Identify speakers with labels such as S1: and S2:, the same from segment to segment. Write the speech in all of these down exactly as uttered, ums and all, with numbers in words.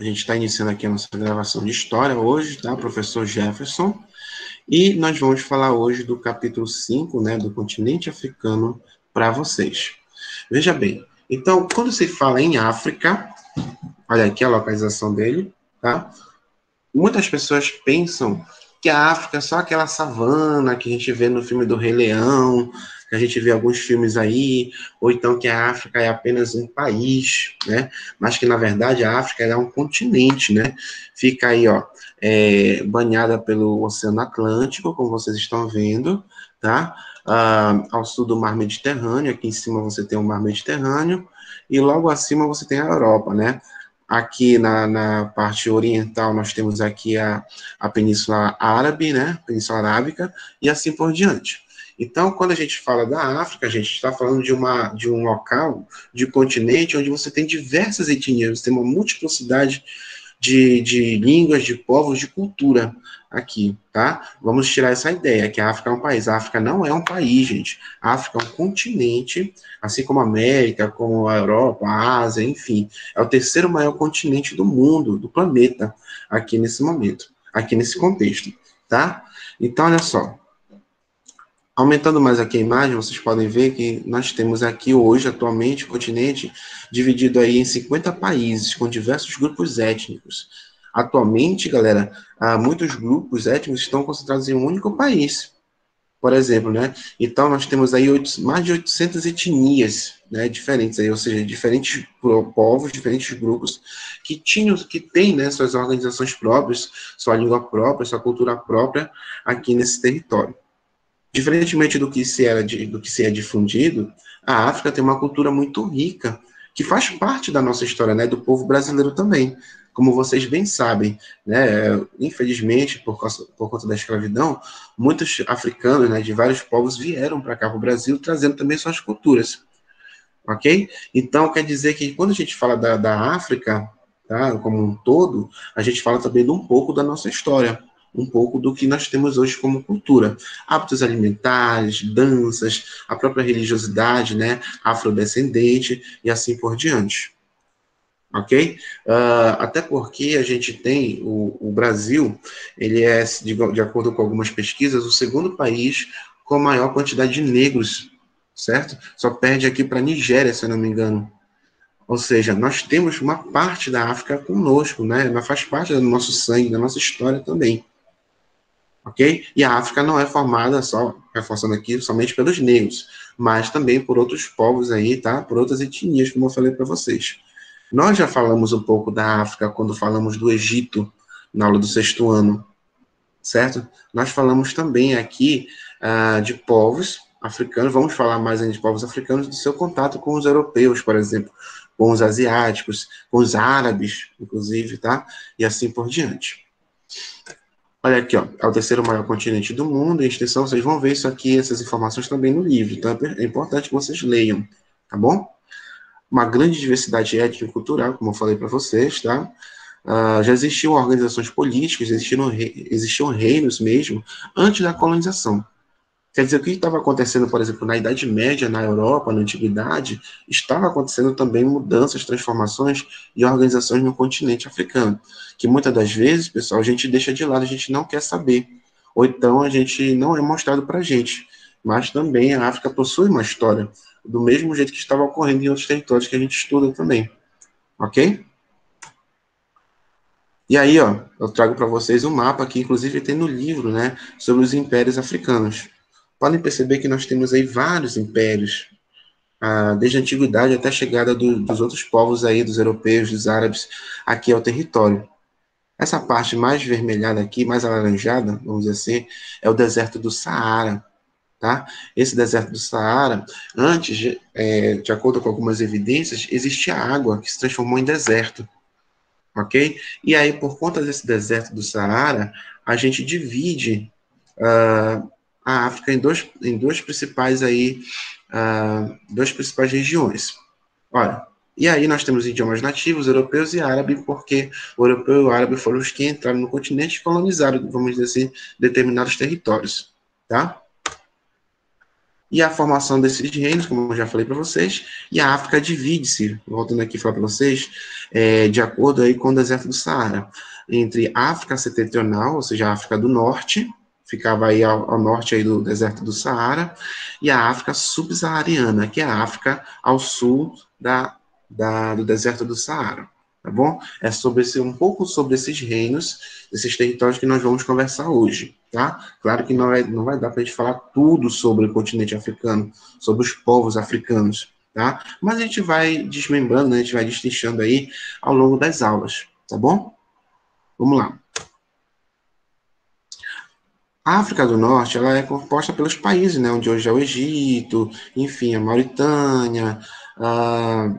S1: gente está iniciando aqui a nossa gravação de história hoje, tá? Professor Jefferson. E nós vamos falar hoje do capítulo cinco, né, do continente africano, para vocês. Veja bem, então, quando se fala em África, olha aqui a localização dele, tá? Muitas pessoas pensam que a África é só aquela savana que a gente vê no filme do Rei Leão, que a gente vê alguns filmes aí, ou então que a África é apenas um país, né? Mas que, na verdade, a África é um continente, né? Fica aí, ó, é, banhada pelo Oceano Atlântico, como vocês estão vendo, tá? Ah, ao sul do Mar Mediterrâneo, aqui em cima você tem o Mar Mediterrâneo, e logo acima você tem a Europa, né? Aqui na, na parte oriental nós temos aqui a, a Península Árabe, né? Península Arábica, e assim por diante. Então, quando a gente fala da África, a gente está falando de, uma, de um local, de um continente, onde você tem diversas etnias, você tem uma multiplicidade de, de línguas, de povos, de cultura aqui, tá? Vamos tirar essa ideia, que a África é um país. A África não é um país, gente. A África é um continente, assim como a América, como a Europa, a Ásia, enfim. É o terceiro maior continente do mundo, do planeta, aqui nesse momento, aqui nesse contexto, tá? Então, olha só. Aumentando mais aqui a imagem, vocês podem ver que nós temos aqui hoje, atualmente, o continente dividido aí em cinquenta países, com diversos grupos étnicos. Atualmente, galera, muitos grupos étnicos estão concentrados em um único país, por exemplo, né? Então, nós temos aí mais de oitocentas etnias, né, diferentes, aí, ou seja, diferentes povos, diferentes grupos, que tinham, que têm, né, suas organizações próprias, sua língua própria, sua cultura própria, aqui nesse território. Diferentemente do que se era do que se é difundido, a África tem uma cultura muito rica, que faz parte da nossa história, né, do povo brasileiro também. Como vocês bem sabem, né, infelizmente, por, causa, por conta da escravidão, muitos africanos, né, de vários povos vieram para cá, para o Brasil, trazendo também suas culturas. Ok? Então, quer dizer que quando a gente fala da, da África, tá, como um todo, a gente fala também de um pouco da nossa história, um pouco do que nós temos hoje como cultura. Hábitos alimentares, danças, a própria religiosidade, né, afrodescendente e assim por diante. Ok? Uh, até porque a gente tem, o, o Brasil, ele é, de, de acordo com algumas pesquisas, o segundo país com a maior quantidade de negros, certo? Só perde aqui para a Nigéria, se eu não me engano. Ou seja, nós temos uma parte da África conosco, né? Ela faz parte do nosso sangue, da nossa história também. Ok? E a África não é formada, só reforçando aqui, somente pelos negros, mas também por outros povos aí, tá? Por outras etnias, como eu falei para vocês. Nós já falamos um pouco da África quando falamos do Egito, na aula do sexto ano, certo? Nós falamos também aqui uh, de povos africanos, vamos falar mais ainda de povos africanos, do seu contato com os europeus, por exemplo, com os asiáticos, com os árabes, inclusive, tá? E assim por diante. Olha aqui, ó, é o terceiro maior continente do mundo, em extensão, vocês vão ver isso aqui, essas informações também no livro, então é importante que vocês leiam, tá bom? Uma grande diversidade étnica e cultural, como eu falei para vocês, tá? Uh, já existiam organizações políticas, existiam, existiam reinos mesmo, antes da colonização. Quer dizer, o que estava acontecendo, por exemplo, na Idade Média, na Europa, na Antiguidade, estava acontecendo também mudanças, transformações e organizações no continente africano, que muitas das vezes, pessoal, a gente deixa de lado, a gente não quer saber, ou então a gente não é mostrado para a gente, mas também a África possui uma história, do mesmo jeito que estava ocorrendo em outros territórios que a gente estuda também, ok? E aí, ó, eu trago para vocês um mapa que, inclusive, tem no livro, né, sobre os impérios africanos. Podem perceber que nós temos aí vários impérios, ah, desde a antiguidade até a chegada do, dos outros povos aí, dos europeus, dos árabes, aqui ao território. Essa parte mais vermelhada aqui, mais alaranjada, vamos dizer assim, é o deserto do Saara, tá? Esse deserto do Saara, antes, de, é, de acordo com algumas evidências, existia água que se transformou em deserto, ok? E aí, por conta desse deserto do Saara, a gente divide uh, a África em, dois, em duas principais aí, uh, duas principais regiões. Olha, e aí nós temos idiomas nativos, europeus e árabe, porque o europeu e o árabe foram os que entraram no continente e colonizaram, vamos dizer assim, determinados territórios, tá? E a formação desses reinos, como eu já falei para vocês, e a África divide-se, voltando aqui a falar para vocês, é, de acordo aí com o deserto do Saara, entre a África setentrional, ou seja, a África do Norte, ficava aí ao, ao norte aí do deserto do Saara, e a África subsaariana, que é a África ao sul da, da, do deserto do Saara, tá bom? É sobre esse, um pouco sobre esses reinos, esses territórios que nós vamos conversar hoje, tá? Claro que não, é, não vai dar para a gente falar tudo sobre o continente africano, sobre os povos africanos, tá? Mas a gente vai desmembrando, né? A gente vai destrinchando aí ao longo das aulas, tá bom? Vamos lá. A África do Norte, ela é composta pelos países, né? Onde hoje é o Egito, enfim, a Mauritânia, a,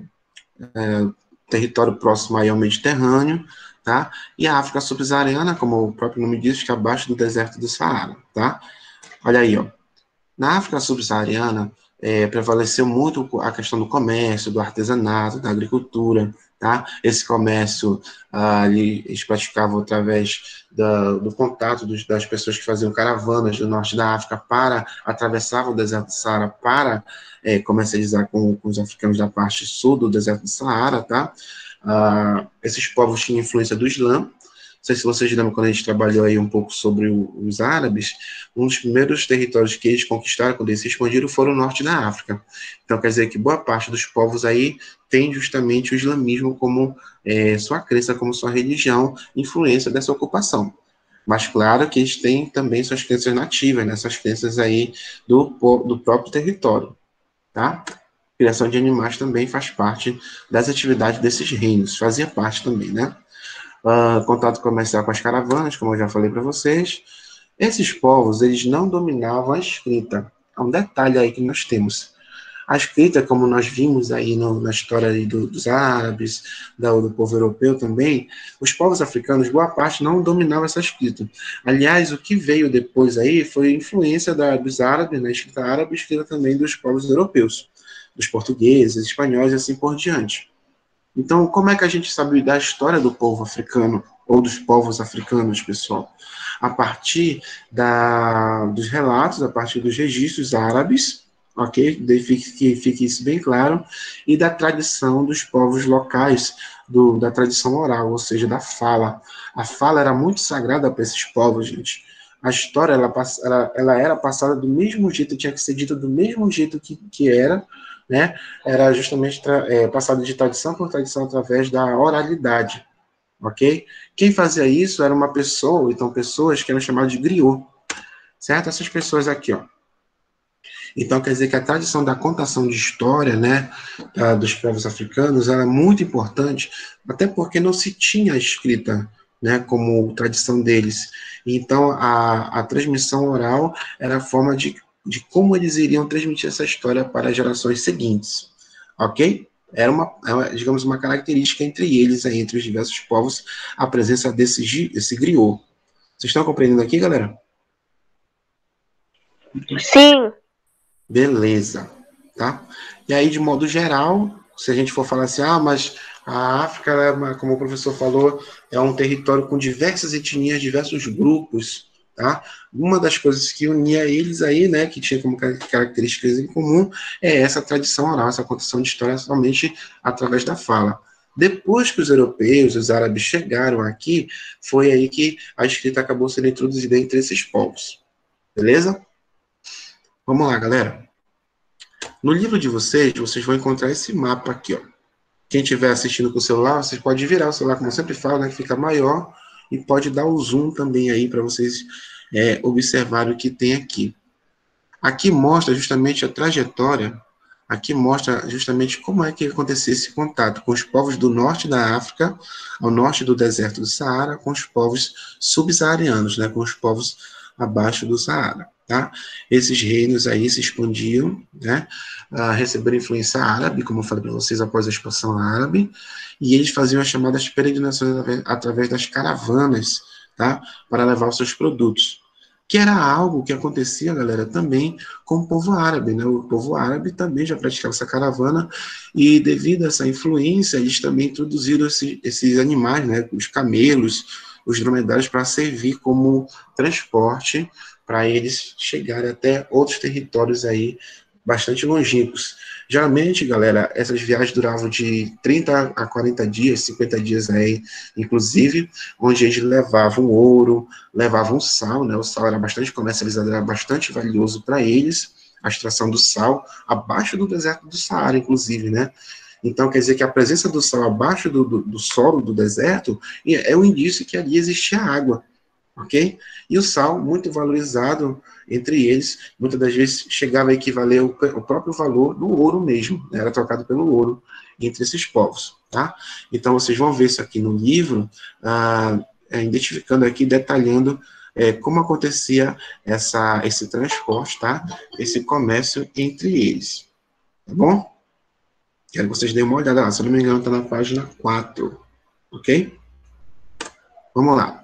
S1: é, território próximo aí ao Mediterrâneo, tá? E a África subsaariana, como o próprio nome diz, fica abaixo do deserto do Saara, tá? Olha aí, ó. Na África subsaariana, é, prevaleceu muito a questão do comércio, do artesanato, da agricultura, tá? Esse comércio, ah, eles praticavam através da, do contato dos, das pessoas que faziam caravanas do norte da África para atravessar o deserto do Saara para é, comercializar com, com os africanos da parte sul do deserto do Saara, tá? Ah, esses povos tinham influência do Islã. Não sei se vocês lembram quando a gente trabalhou aí um pouco sobre o, os árabes, um dos primeiros territórios que eles conquistaram, quando eles se expandiram, foram o norte da África. Então, quer dizer que boa parte dos povos aí tem justamente o islamismo como é, sua crença, como sua religião, influência dessa ocupação. Mas, claro, que eles têm também suas crenças nativas, né, suas crenças aí do, do próprio território, tá? Criação de animais também faz parte das atividades desses reinos, fazia parte também, né? Uh, contato comercial com as caravanas, como eu já falei para vocês. Esses povos, eles não dominavam a escrita. É um detalhe aí que nós temos. A escrita, como nós vimos aí no, na história aí do, dos árabes, da, do povo europeu também, os povos africanos, boa parte, não dominavam essa escrita. Aliás, o que veio depois aí foi influência da, dos árabes, na escrita árabe, escrita também dos povos europeus, dos portugueses, espanhóis e assim por diante. Então, como é que a gente sabe da história do povo africano, ou dos povos africanos, pessoal? A partir da, dos relatos, a partir dos registros árabes, ok? Que fique isso bem claro, e da tradição dos povos locais, do, da tradição oral, ou seja, da fala. A fala era muito sagrada para esses povos, gente. A história, ela, ela, ela era passada do mesmo jeito, tinha que ser dita do mesmo jeito que, que era, né? Era justamente é, passado de tradição por tradição através da oralidade, ok? Quem fazia isso era uma pessoa, então pessoas que eram chamadas de griot, certo? Essas pessoas aqui, ó. Então, quer dizer que a tradição da contação de história, né, dos povos africanos, ela é muito importante, até porque não se tinha escrita, né, como tradição deles. Então, a, a transmissão oral era a forma de, de como eles iriam transmitir essa história para as gerações seguintes, ok? Era uma, digamos, uma característica entre eles, entre os diversos povos, a presença desse, desse griot. Vocês estão compreendendo aqui, galera?
S2: Sim.
S1: Beleza, tá? E aí, de modo geral, se a gente for falar assim, ah, mas a África, como o professor falou, é um território com diversas etnias, diversos grupos, tá? Uma das coisas que unia eles aí, né, que tinha como características em comum, é essa tradição oral, essa contação de história somente através da fala. Depois que os europeus, os árabes chegaram aqui, foi aí que a escrita acabou sendo introduzida entre esses povos. Beleza? Vamos lá, galera. No livro de vocês, vocês vão encontrar esse mapa aqui, ó. Quem estiver assistindo com o celular, vocês podem virar o celular, como eu sempre falo, né, que fica maior, e pode dar o zoom também aí para vocês é, observarem o que tem aqui. Aqui mostra justamente a trajetória, aqui mostra justamente como é que acontecia esse contato com os povos do norte da África, ao norte do deserto do Saara, com os povos subsaarianos, né, com os povos abaixo do Saara. Tá? Esses reinos aí se expandiam, né? Uh, receberam influência árabe, como eu falei para vocês, após a expansão árabe, e eles faziam as chamadas peregrinações através, através das caravanas, tá? Para levar os seus produtos, que era algo que acontecia, galera, também com o povo árabe, né? O povo árabe também já praticava essa caravana, e devido a essa influência, eles também introduziram esse, esses animais, né? Os camelos, os dromedários, para servir como transporte para eles chegarem até outros territórios aí bastante longínquos. Geralmente, galera, essas viagens duravam de trinta a quarenta dias, cinquenta dias aí, inclusive, onde eles levavam ouro, levavam sal, né? O sal era bastante comercializado, era bastante valioso para eles, a extração do sal, abaixo do deserto do Saara, inclusive, né? Então, quer dizer que a presença do sal abaixo do, do, do solo do deserto é um indício que ali existia água, ok? E o sal, muito valorizado entre eles, muitas das vezes chegava a equivaler o, o próprio valor do ouro mesmo, né? Era trocado pelo ouro entre esses povos, tá? Então, vocês vão ver isso aqui no livro, ah, é, identificando aqui, detalhando é, como acontecia essa, esse transporte, tá? Esse comércio entre eles, tá bom? Quero que vocês deem uma olhada lá, se eu não me engano, está na página quatro, ok? Vamos lá.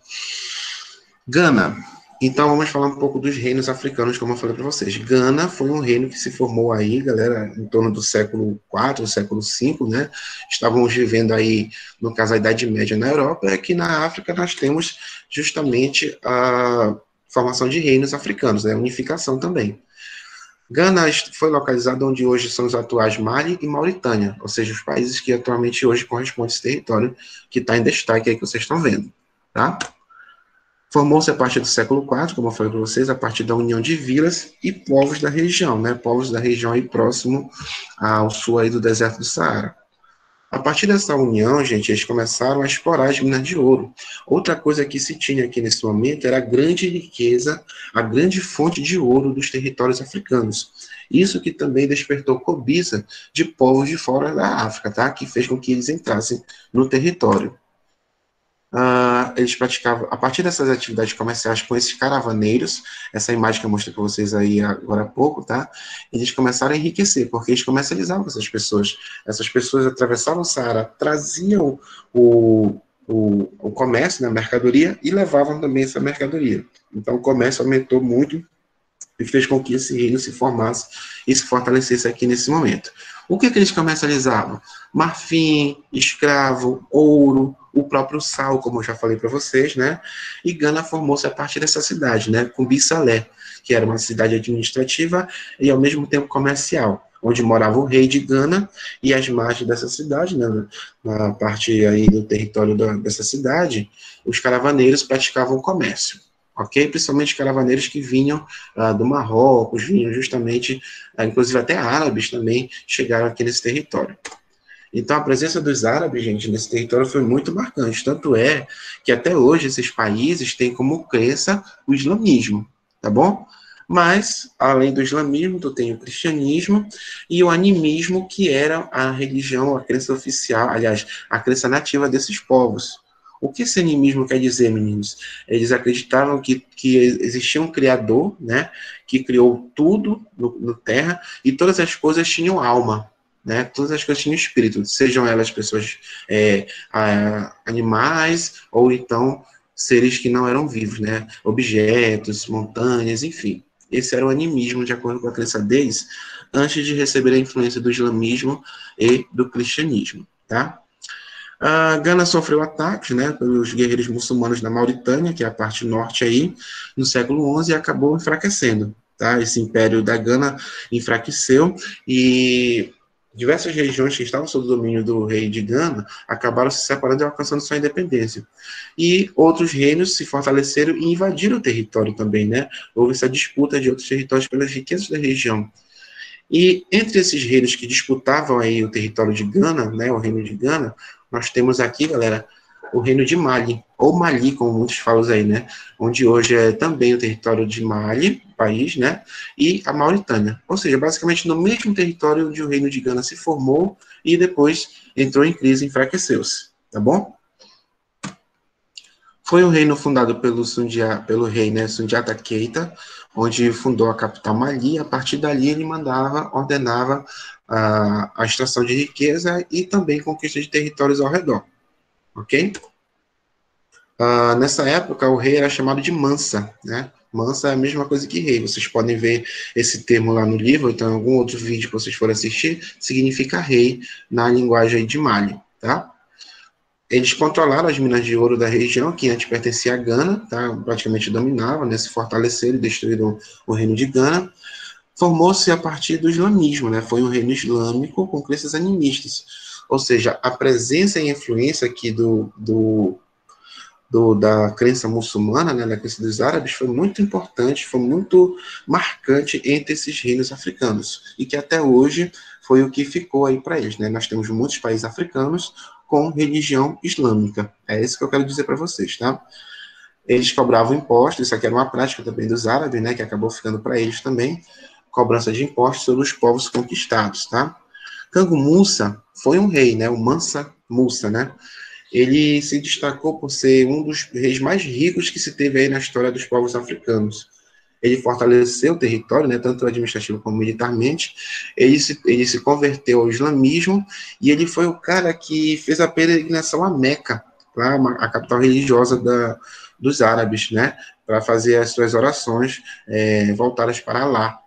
S1: Gana. Então, vamos falar um pouco dos reinos africanos, como eu falei para vocês. Gana foi um reino que se formou aí, galera, em torno do século quatro, século cinco, né? Estávamos vivendo aí, no caso, a Idade Média na Europa, e aqui na África nós temos justamente a formação de reinos africanos, né? Unificação também. Gana foi localizado onde hoje são os atuais Mali e Mauritânia, ou seja, os países que atualmente hoje correspondem a esse território que está em destaque aí que vocês estão vendo, tá? Formou-se a partir do século quatro, como eu falei para vocês, a partir da união de vilas e povos da região, né? Povos da região aí próximo ao sul aí do deserto do Saara. A partir dessa união, gente, eles começaram a explorar as minas de ouro. Outra coisa que se tinha aqui nesse momento era a grande riqueza, a grande fonte de ouro dos territórios africanos. Isso que também despertou cobiça de povos de fora da África, tá? Que fez com que eles entrassem no território. Uh, eles praticavam, a partir dessas atividades comerciais com esses caravaneiros, essa imagem que eu mostrei para vocês aí agora há pouco, tá? Eles começaram a enriquecer, porque eles comercializavam com essas pessoas. Essas pessoas atravessavam o Saara, traziam o, o, o comércio, né, a mercadoria, e levavam também essa mercadoria. Então o comércio aumentou muito e fez com que esse reino se formasse e se fortalecesse aqui nesse momento. O que, que eles comercializavam? Marfim, escravo, ouro, o próprio sal, como eu já falei para vocês, né? E Gana formou-se a partir dessa cidade, né? Com Bissalé, que era uma cidade administrativa e ao mesmo tempo comercial, onde morava o rei de Gana e as margens dessa cidade, né? Na parte aí do território da, dessa cidade, os caravaneiros praticavam comércio. Ok? Principalmente caravaneiros que vinham uh, do Marrocos, vinham justamente, uh, inclusive até árabes também chegaram aqui nesse território. Então, a presença dos árabes, gente, nesse território foi muito marcante. Tanto é que até hoje esses países têm como crença o islamismo, tá bom? Mas, além do islamismo, tu tem o cristianismo e o animismo, que era a religião, a crença oficial, aliás, a crença nativa desses povos. O que esse animismo quer dizer, meninos? Eles acreditavam que, que existia um criador, né, que criou tudo no, no terra e todas as coisas tinham alma, né, todas as coisas tinham espírito, sejam elas pessoas, é, a, animais ou então seres que não eram vivos, né, objetos, montanhas, enfim. Esse era o animismo, de acordo com a crença deles, antes de receber a influência do islamismo e do cristianismo, tá? A Gana sofreu ataques, né, pelos guerreiros muçulmanos da Mauritânia, que é a parte norte aí, no século onze, e acabou enfraquecendo, tá? Esse império da Gana enfraqueceu e diversas regiões que estavam sob o domínio do rei de Gana acabaram se separando e alcançando sua independência. E outros reinos se fortaleceram e invadiram o território também, né? Houve essa disputa de outros territórios pelas riquezas da região. E entre esses reinos que disputavam aí o território de Gana, né, o reino de Gana, nós temos aqui, galera, o reino de Mali, ou Mali, como muitos falam aí, né, onde hoje é também o território de Mali, país, né, e a Mauritânia. Ou seja, basicamente no mesmo território onde o reino de Gana se formou e depois entrou em crise e enfraqueceu-se, tá bom? Foi um reino fundado pelo, Sundia, pelo rei, né, Sundiata Keita, onde fundou a capital Mali. A partir dali ele mandava, ordenava a, a extração de riqueza e também conquista de territórios ao redor, ok? Uh, nessa época o rei era chamado de Mansa, né? Mansa é a mesma coisa que rei. Vocês podem ver esse termo lá no livro, então em algum outro vídeo que vocês forem assistir, significa rei na linguagem de Mali, tá? Eles controlaram as minas de ouro da região, que antes pertencia a Gana, tá? Praticamente dominavam, né? Se fortaleceram e destruíram o reino de Gana. Formou-se a partir do islamismo, né? Foi um reino islâmico com crenças animistas. Ou seja, a presença e influência aqui do, do, do, da crença muçulmana, né, da crença dos árabes, foi muito importante, foi muito marcante entre esses reinos africanos, e que até hoje foi o que ficou aí para eles, né? Nós temos muitos países africanos com religião islâmica. É isso que eu quero dizer para vocês, tá? Eles cobravam impostos, isso aqui era uma prática também dos árabes, né, que acabou ficando para eles também, cobrança de impostos sobre os povos conquistados, tá? Kangu Musa foi um rei, né, o Mansa Musa, né? Ele se destacou por ser um dos reis mais ricos que se teve aí na história dos povos africanos. Ele fortaleceu o território, né, tanto administrativo como militarmente. Ele se, ele se converteu ao islamismo e ele foi o cara que fez a peregrinação a Meca, lá, a capital religiosa da, dos árabes, né, para fazer as suas orações é, voltadas para lá.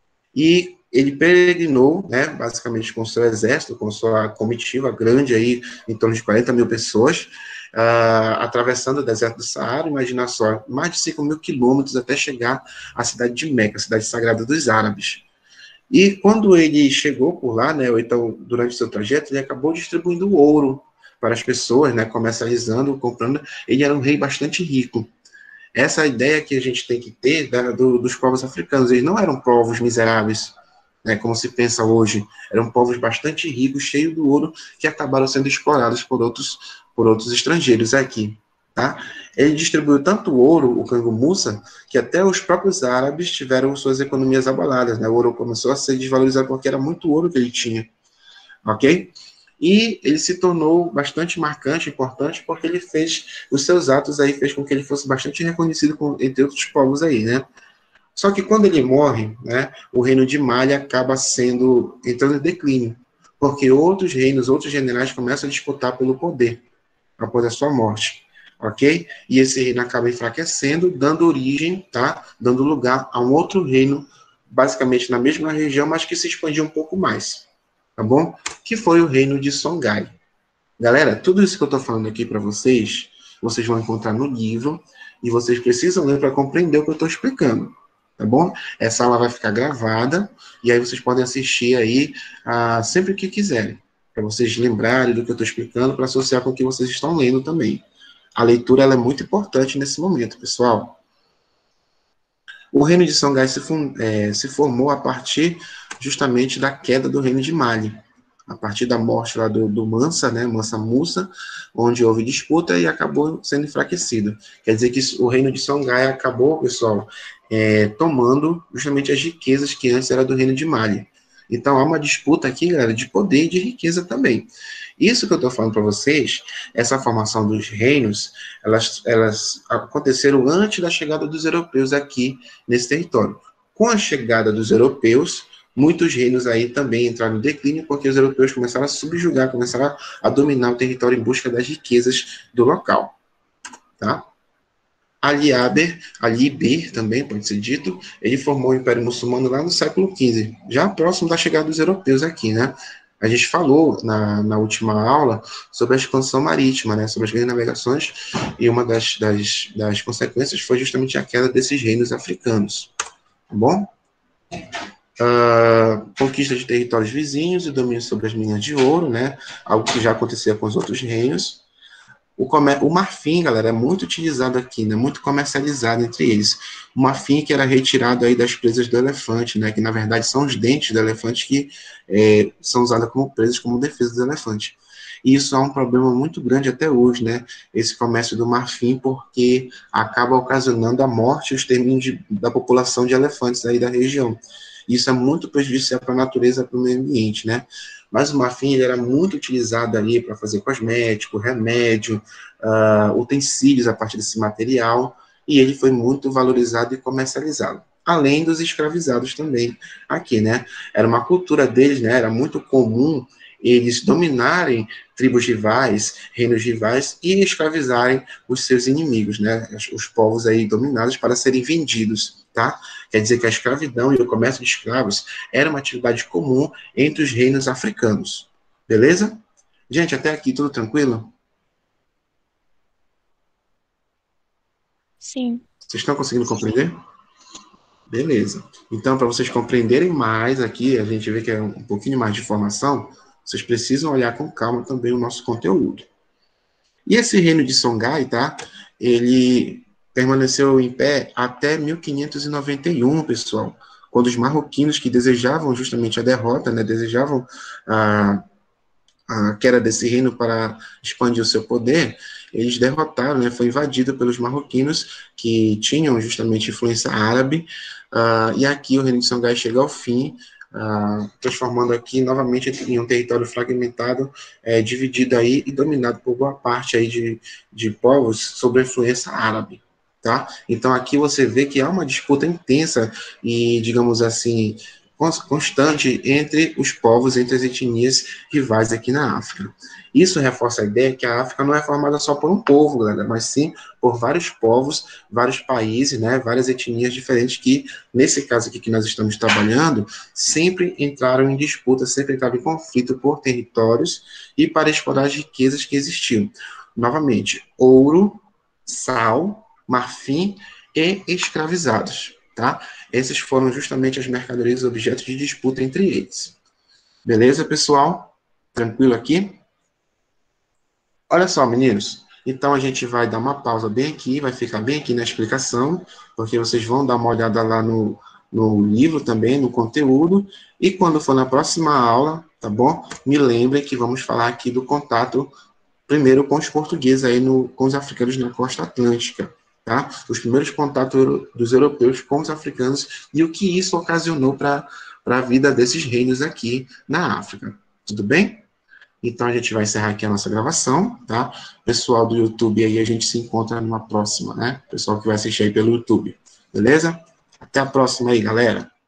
S1: E ele peregrinou, né, basicamente com seu exército, com sua comitiva grande, aí, em torno de quarenta mil pessoas, uh, atravessando o deserto do Saara, imagina só, mais de cinco mil quilômetros até chegar à cidade de Meca, a cidade sagrada dos árabes. E quando ele chegou por lá, né, ou então, durante o seu trajeto, ele acabou distribuindo ouro para as pessoas, né, comercializando, comprando. Ele era um rei bastante rico. Essa ideia que a gente tem que ter da, do, dos povos africanos, eles não eram povos miseráveis, né, como se pensa hoje, eram povos bastante ricos, cheios do ouro, que acabaram sendo explorados por outros, por outros estrangeiros aqui, tá? Ele distribuiu tanto ouro, o Kangu Musa, que até os próprios árabes tiveram suas economias abaladas, né? O ouro começou a ser desvalorizado porque era muito ouro que ele tinha, ok? E ele se tornou bastante marcante, importante, porque ele fez, os seus atos aí fez com que ele fosse bastante reconhecido com, entre outros povos aí, né? Só que quando ele morre, né, o reino de Malha acaba sendo, entrando em declínio, porque outros reinos, outros generais começam a disputar pelo poder, após a sua morte, ok? E esse reino acaba enfraquecendo, dando origem, tá? Dando lugar a um outro reino, basicamente na mesma região, mas que se expandiu um pouco mais, tá bom? Que foi o reino de Songhai. Galera, tudo isso que eu estou falando aqui para vocês, vocês vão encontrar no livro, e vocês precisam ler para compreender o que eu estou explicando, tá bom? Essa aula vai ficar gravada, e aí vocês podem assistir aí ah, sempre que quiserem, para vocês lembrarem do que eu estou explicando, para associar com o que vocês estão lendo também. A leitura ela é muito importante nesse momento, pessoal. O reino de Songhai se, é, se formou a partir justamente da queda do reino de Mali, a partir da morte lá do, do Mansa, né, Mansa Musa, onde houve disputa e acabou sendo enfraquecido. Quer dizer que o reino de Songhai acabou, pessoal, é, tomando justamente as riquezas que antes era do reino de Mali. Então há uma disputa aqui, galera, de poder e de riqueza também. Isso que eu estou falando para vocês, essa formação dos reinos, elas, elas aconteceram antes da chegada dos europeus aqui nesse território. Com a chegada dos europeus, muitos reinos aí também entraram em declínio, porque os europeus começaram a subjugar, começaram a, a dominar o território em busca das riquezas do local, tá? Ali Aber, Ali Bir, também pode ser dito, ele formou o Império Muçulmano lá no século quinze, já próximo da chegada dos europeus aqui, né? A gente falou na, na última aula sobre a expansão marítima, né? Sobre as grandes navegações, e uma das, das, das consequências foi justamente a queda desses reinos africanos, tá bom? Uh, conquista de territórios vizinhos e domínio sobre as minas de ouro, né? Algo que já acontecia com os outros reinos. O, comer... o marfim, galera, é muito utilizado aqui, né? Muito comercializado entre eles. O marfim que era retirado aí das presas do elefante, né? Que na verdade são os dentes do elefante que é, são usados como presas, como defesa do elefante. E isso é um problema muito grande até hoje, né? Esse comércio do marfim, porque acaba ocasionando a morte e o extermínio de, da população de elefantes aí da região. Isso é muito prejudicial para a natureza, para o meio ambiente, né? Mas o marfim ele era muito utilizado ali para fazer cosmético, remédio, uh, utensílios a partir desse material, e ele foi muito valorizado e comercializado. Além dos escravizados também aqui, né? Era uma cultura deles, né? Era muito comum eles dominarem tribos rivais, reinos rivais, e escravizarem os seus inimigos, né? Os povos aí dominados para serem vendidos, tá? Quer dizer que a escravidão e o comércio de escravos era uma atividade comum entre os reinos africanos. Beleza? Gente, até aqui tudo tranquilo?
S2: Sim.
S1: Vocês estão conseguindo compreender? Beleza. Então, para vocês compreenderem mais aqui, a gente vê que é um pouquinho mais de informação, vocês precisam olhar com calma também o nosso conteúdo. E esse reino de Songhai, tá? Ele permaneceu em pé até mil quinhentos e noventa e um, pessoal, quando os marroquinos que desejavam justamente a derrota, né, desejavam a, a queda desse reino para expandir o seu poder, eles derrotaram, né, foi invadido pelos marroquinos que tinham justamente influência árabe, uh, e aqui o reino de Songhai chega ao fim, uh, transformando aqui novamente em um território fragmentado, é, dividido aí e dominado por boa parte aí de, de povos sob a influência árabe. Tá? Então aqui você vê que há uma disputa intensa e, digamos assim, constante entre os povos, entre as etnias rivais aqui na África. Isso reforça a ideia que a África não é formada só por um povo, galera, mas sim por vários povos, vários países, né, várias etnias diferentes que, nesse caso aqui que nós estamos trabalhando, sempre entraram em disputa, sempre entraram em conflito por territórios e para explorar as riquezas que existiam. Novamente, ouro, sal, marfim e escravizados, tá? Esses foram justamente as mercadorias objetos de disputa entre eles. Beleza, pessoal? Tranquilo aqui? Olha só, meninos. Então a gente vai dar uma pausa bem aqui, vai ficar bem aqui na explicação, porque vocês vão dar uma olhada lá no, no livro também, no conteúdo, e quando for na próxima aula, tá bom? Me lembrem que vamos falar aqui do contato primeiro com os portugueses aí no, com os africanos na costa atlântica, tá? Os primeiros contatos dos europeus com os africanos e o que isso ocasionou para a vida desses reinos aqui na África. Tudo bem? Então a gente vai encerrar aqui a nossa gravação, tá? Pessoal do YouTube aí, a gente se encontra numa próxima, né? Pessoal que vai assistir aí pelo YouTube. Beleza? Até a próxima aí, galera.